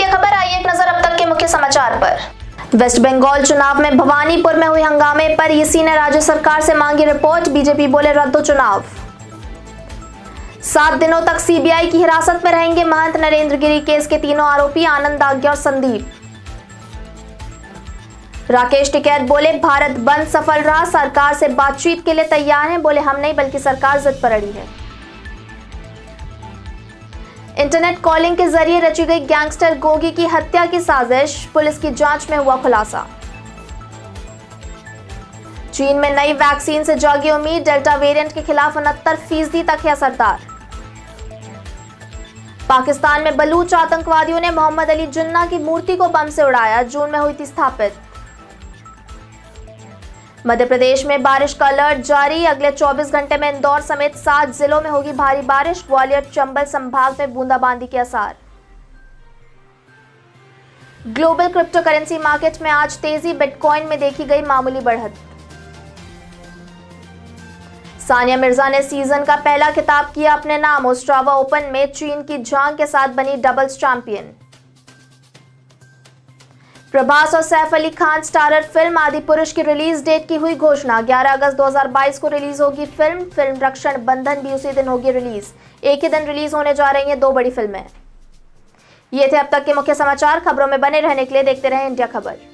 India खबर। आइए एक नजर अब तक के मुख्य समाचार पर। वेस्ट बंगाल चुनाव में भवानीपुर में हुए हंगामे पर ईसी ने राज्य सरकार से मांगी रिपोर्ट। बीजेपी बोले रद्द चुनाव। 7 दिनों तक सीबीआई की हिरासत में रहेंगे महंत। नरेंद्र गिरी केस के तीनों आरोपी आनंद, आज्ञा और संदीप। राकेश टिकैत बोले भारत बंद सफल रहा, सरकार से बातचीत के लिए तैयार हैं। बोले हम नहीं बल्कि सरकार जिद पर अड़ी है। इंटरनेट कॉलिंग के जरिए रची गई गैंगस्टर गोगी की हत्या की साजिश, पुलिस की जांच में हुआ खुलासा। चीन में नई वैक्सीन से जागी उम्मीद, डेल्टा वेरिएंट के खिलाफ 69% तक है असरदार। पाकिस्तान में बलूच आतंकवादियों ने मोहम्मद अली जिन्ना की मूर्ति को बम से उड़ाया, जून में हुई थी स्थापित। मध्य प्रदेश में बारिश का अलर्ट जारी, अगले 24 घंटे में इंदौर समेत 7 जिलों में होगी भारी बारिश। ग्वालियर चंबल संभाग में बूंदाबांदी के आसार। ग्लोबल क्रिप्टो करेंसी मार्केट में आज तेजी, बिटकॉइन में देखी गई मामूली बढ़त। सानिया मिर्जा ने सीजन का पहला खिताब किया अपने नाम, ओस्ट्रावा ओपन में चीन की झांग के साथ बनी डबल्स चैंपियन। प्रभास और सैफ अली खान स्टारर फिल्म आदिपुरुष की रिलीज डेट की हुई घोषणा। 11 अगस्त 2022 को रिलीज होगी फिल्म रक्षण बंधन भी उसी दिन होगी रिलीज। एक ही दिन रिलीज होने जा रही हैं 2 बड़ी फिल्में। ये थे अब तक के मुख्य समाचार। खबरों में बने रहने के लिए देखते रहें इंडिया खबर।